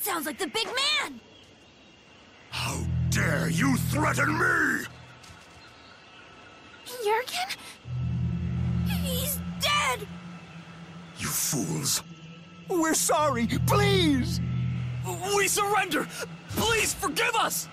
sounds like the big man! How dare you threaten me! Jurgen? He's dead! You fools! We're sorry, please! We surrender! Please forgive us!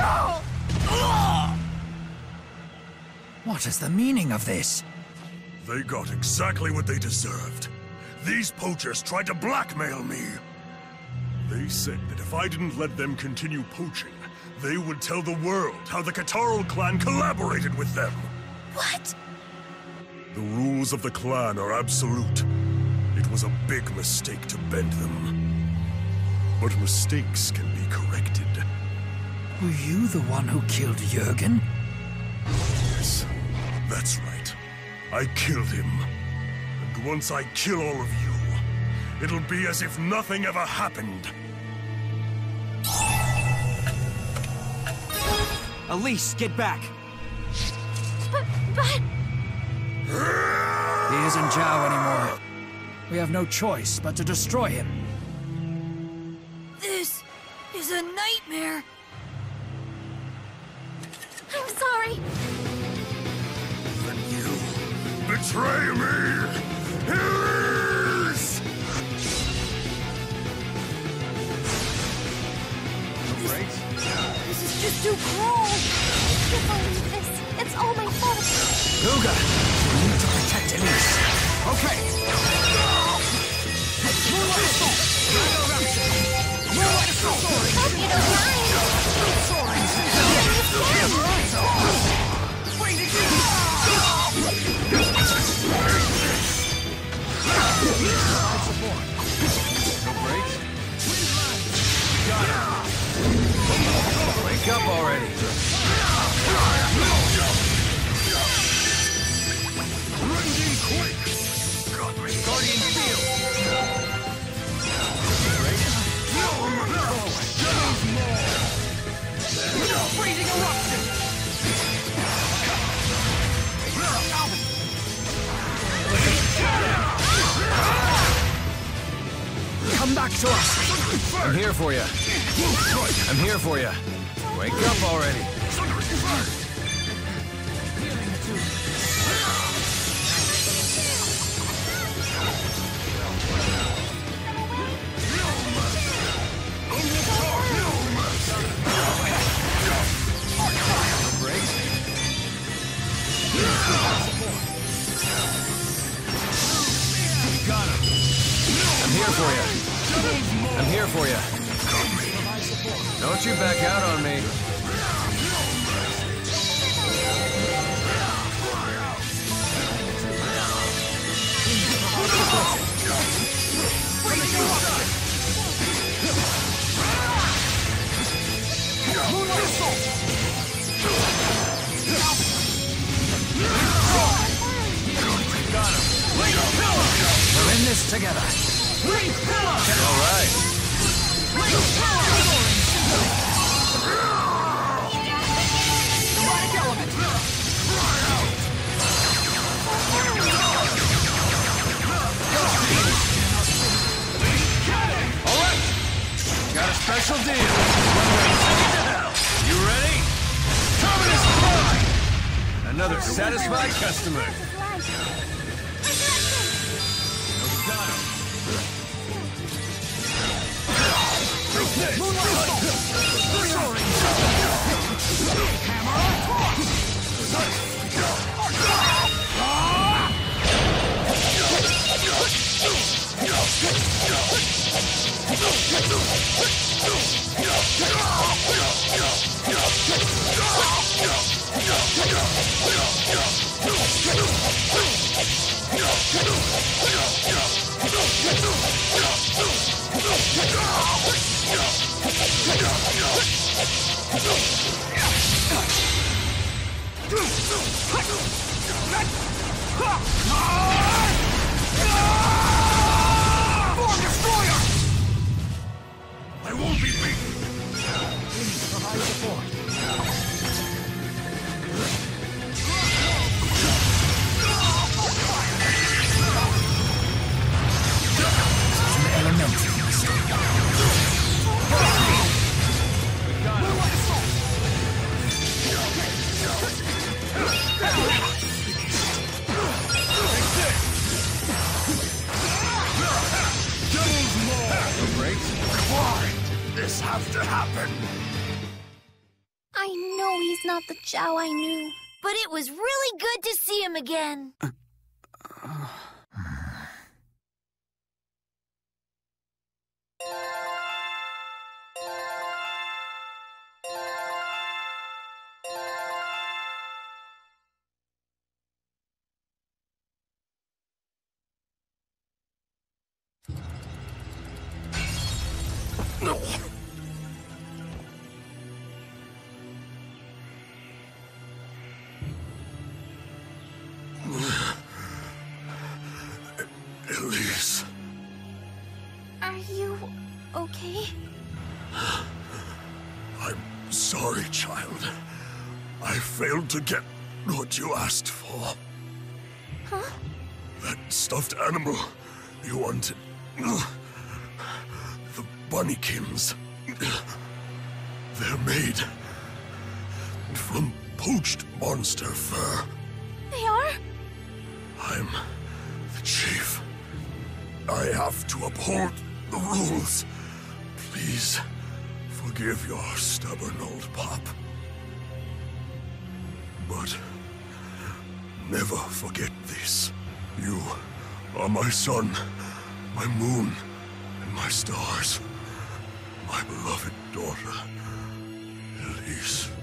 What is the meaning of this? They got exactly what they deserved. These poachers tried to blackmail me. They said that if I didn't let them continue poaching, they would tell the world how the Catarl clan collaborated with them. What? The rules of the clan are absolute. It was a big mistake to bend them. But mistakes can be corrected. Were you the one who killed Jurgen? Yes, that's right. I killed him. And once I kill all of you, it'll be as if nothing ever happened. Elise, get back! But... He isn't Zhao anymore. We have no choice but to destroy him. This is a nightmare. I'm sorry. Then you betray me! Elise! This is just too cruel. I can't believe this. It's all my fault. Luga, we need to protect Elise. Okay. Moonlight Assault! Moonlight Assault! Hope you don't mind. Wake up already. Guardian Field. Freezing eruption. Come back to us. I'm here for you. I'm here for you. Wake up already. I'm here for you. I'm here for you. Don't you back out on me. We're in this together. All right. Got a special deal. You ready? Terminus Prime! Another satisfied customer. I won't be beaten! Provide support. this have to happen? I know he's not the Zhao I knew. But it was really good to see him again. No. Elise. Are you okay? I'm sorry, child. I failed to get what you asked for. Huh? That stuffed animal you wanted. The Bunnykins. They're made from poached monster fur. They are? I'm the chief. I have to uphold the rules. Please forgive your stubborn old pop. But never forget this. You are my sun, my moon, and my stars. My beloved daughter, Elise.